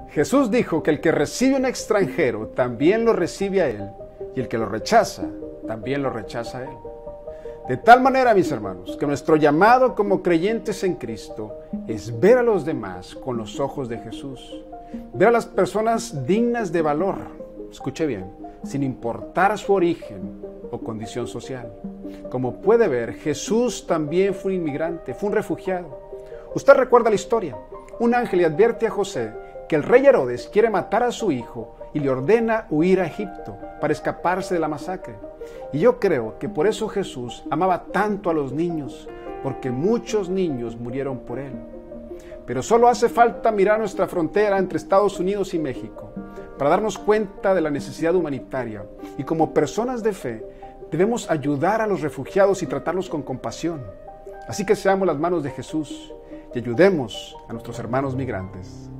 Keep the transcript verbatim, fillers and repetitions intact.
Jesús dijo que el que recibe a un extranjero también lo recibe a él, y el que lo rechaza también lo rechaza a él. De tal manera, mis hermanos, que nuestro llamado como creyentes en Cristo es ver a los demás con los ojos de Jesús, ver a las personas dignas de valor, escuche bien, sin importar su origen o condición social. Como puede ver, Jesús también fue un inmigrante, fue un refugiado. Usted recuerda la historia. Un ángel le advierte a José que el rey Herodes quiere matar a su hijo y le ordena huir a Egipto para escaparse de la masacre. Y yo creo que por eso Jesús amaba tanto a los niños, porque muchos niños murieron por él. Pero solo hace falta mirar nuestra frontera entre Estados Unidos y México para darnos cuenta de la necesidad humanitaria. Y como personas de fe, debemos ayudar a los refugiados y tratarlos con compasión. Así que seamos las manos de Jesús y ayudemos a nuestros hermanos migrantes.